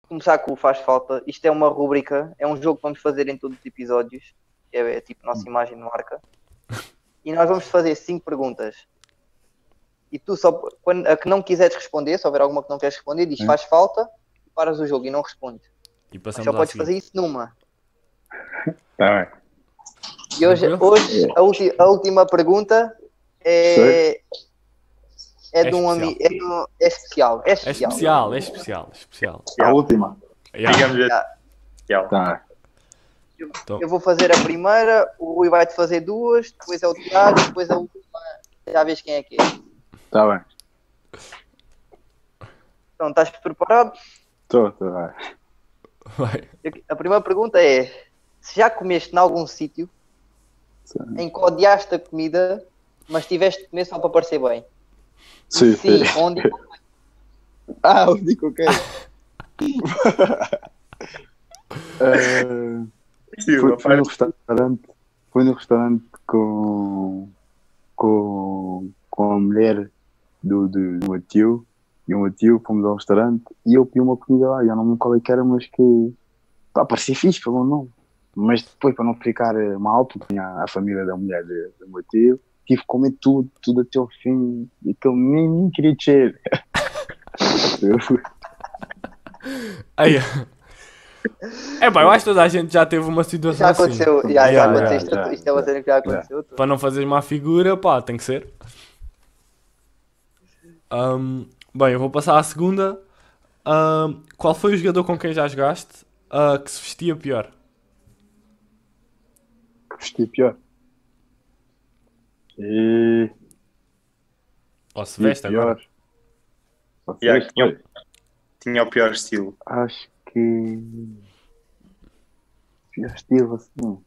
começar com o Faz Falta. Isto é uma rúbrica, é um jogo que vamos fazer em todos os episódios. É tipo nossa imagem de marca. E nós vamos fazer 5 perguntas. E tu só, quando a que não quiseres responder, se houver alguma que não queres responder, diz faz falta, e paras o jogo e não respondes. E Mas passamos só à podes seguinte. fazer isso numa. Tá bem. E hoje a última pergunta é de um amigo. É especial. É É especial. especial. A última. Yeah. Digamos Tá. Então, Eu vou fazer a primeira, o Rui vai-te fazer 2, depois é o Tiago, depois a última. Já vês quem é que é. Tá bem. Então, estás preparado? Tô, vai. vai. A primeira pergunta é: se já comeste em algum sítio em que odiaste a comida, mas tiveste de comer só para parecer bem? Sim. Onde? Onde que eu quero? Foi no restaurante. Fui no restaurante com a mulher do meu tio. E o meu tio, fomos ao restaurante e eu pedi uma comida lá. Eu não me lembro qual é que era, mas que parecia fixe pelo nome. Mas depois, para não ficar mal, porque tinha a família da mulher do meu tio, tive que comer tudo até o fim. E que eu nem queria descer. Aí. Pá, eu acho que toda a gente já teve uma situação Já aconteceu, assim. já aconteceu. Isto é uma cena que já aconteceu. Para não fazeres má figura, pá, tem que ser. Bem, eu vou passar à segunda. Qual foi o jogador com quem já jogaste que se vestia pior? Vestia pior. Ou se veste agora? Tinha o pior estilo. Acho que... pior estilo, assim.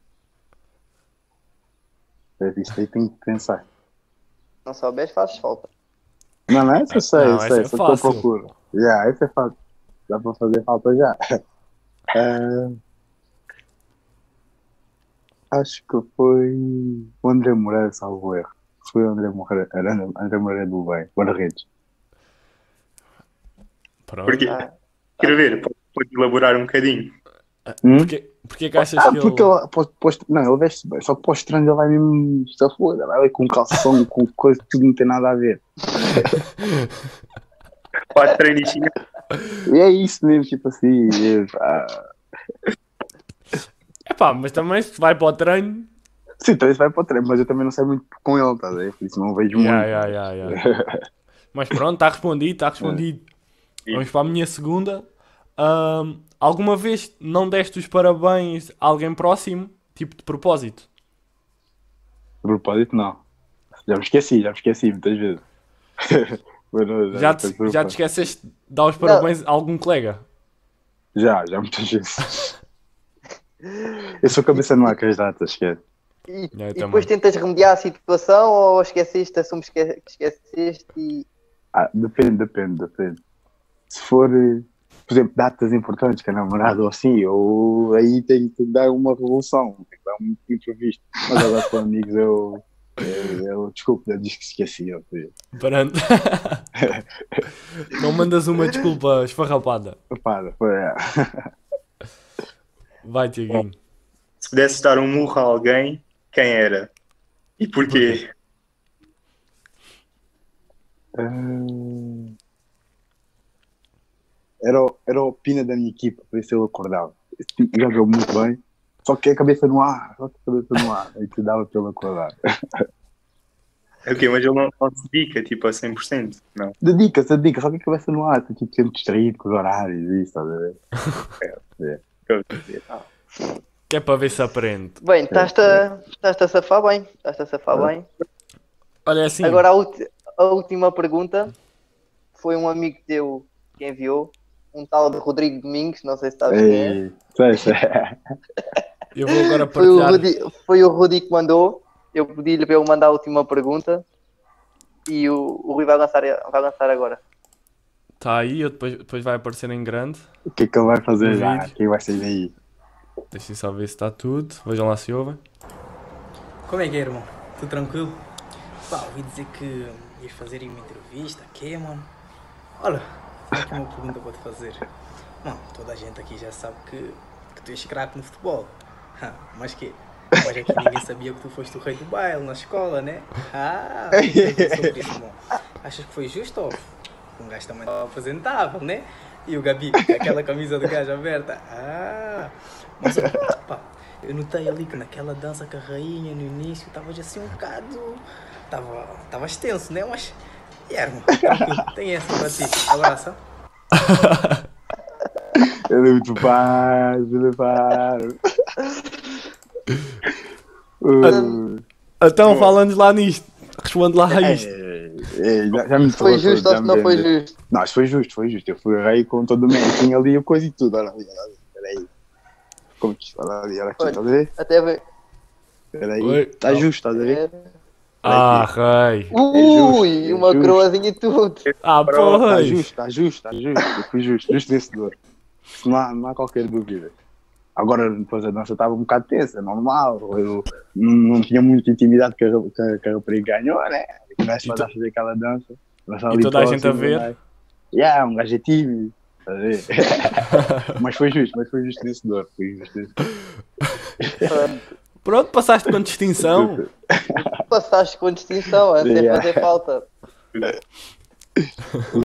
Isto aí tem que pensar. Não souberes, fazes falta. Não, essa eu sei, essa é só que eu fácil. procuro. Essa é fácil. Dá para fazer falta já. Acho que foi o André Moreira, salvo erro. Foi o André Moreira do bem, guarda-redes. Pronto. Porque, quero ver, pode elaborar um bocadinho. Porquê que achas que porque ele veste bem, só que para o estranho ele vai mesmo se foda, vai com calção, com coisa, tudo não tem nada a ver. Quatro treinos. E é isso mesmo, tipo assim. Epá, mas também se vai para o treino... Sim, talvez vai para o treino, mas eu também não sei muito com ele, tá a ver? Por isso não vejo muito. Mas pronto, está respondido. Vamos para a minha segunda. Alguma vez não deste os parabéns a alguém próximo? Tipo de propósito? De propósito, não. Já me esqueci muitas vezes. Já te esqueceste de dar os parabéns a algum colega? Já muitas vezes. Eu sou cabeça no ar com as datas, esquece. E depois tentas remediar a situação ou esqueceste, assumes que esqueceste e... Depende. Se for, por exemplo, datas importantes, que é namorado ou assim, aí tem que dar uma revolução, tem que dar um imprevisto. Mas agora com amigos eu desculpe, eu disse que esqueci. Pronto. Não mandas uma desculpa esfarrapada. Vai, Tiaguinho. Se pudesse dar um murro a alguém, quem era? E porquê? Era o Pina da minha equipa, por isso ele acordava. Jogou muito bem, só que a cabeça no ar, aí te dava pelo acordar. Ok, mas ele não se dedica tipo a 100%, não? Dedica-se, só que a cabeça no ar, está tipo, sempre distraído com os horários e isso, estás a ver? Que é para ver se aprende. Bem, estás-te a safar bem. Olha assim. Agora a última pergunta foi um amigo teu que enviou, um tal de Rodrigo Domingos, não sei se sabes quem é. Eu vou agora partilhar. Foi o Rudi que mandou. Eu pedi-lhe para ele mandar a última pergunta e o Rui vai lançar agora. Está aí, depois vai aparecer em grande. O que é que ele vai fazer já? O que vai sair daí? Deixem só ver se está tudo. Vejam lá se ouvem. Como é que é, irmão? Tudo tranquilo? Pá, ouvi dizer que ias fazer uma entrevista aqui, mano. Olha, tenho aqui uma pergunta para te fazer. Não, toda a gente aqui já sabe que tu és craque no futebol. Mas que? Mas aqui ninguém sabia que tu foste o rei do baile na escola, né? Sobre isso, irmão. Achas que foi justo? Um gajo também estava apresentável, né? E o Gabi, com aquela camisa do gajo aberta. Mas, pá, eu notei ali que naquela dança com a rainha no início estavas assim um bocado. Estavas tenso, né? Mas, irmão, tranquilo, tem essa para ti. Abraça. Ele é muito fácil, ele é fácil. Então, falando lá nisto, responde lá a isto. Já me Foi falou justo tudo, ou já se me não foi vendeu. justo? Não, isso foi justo, foi justo. Eu fui rei com todo o mérito. Tinha ali a coisa e tudo. Olha ali, espera aí. Como que isto? Olha ali, olha aqui, Olha. estás a ver? Até bem. Espera aí. Oi. Está justo, estás a ver? Rei. Ui, é uma justo. coroazinha e tudo. Está Pois. justo, está justo, está justo. Eu fui justo, justo vencedor. Isso não há qualquer dúvida. Agora, depois a dança estava um bocado tensa, é normal. Eu não tinha muita intimidade que a rapariga ganhou, né? Começa a fazer aquela dança. E toda a gente a ver. Um gajo é tímido. Estás a ver? mas foi justo vencedor. Foi justo vencedor. Pronto, passaste com distinção. Passaste com distinção, sem fazer falta.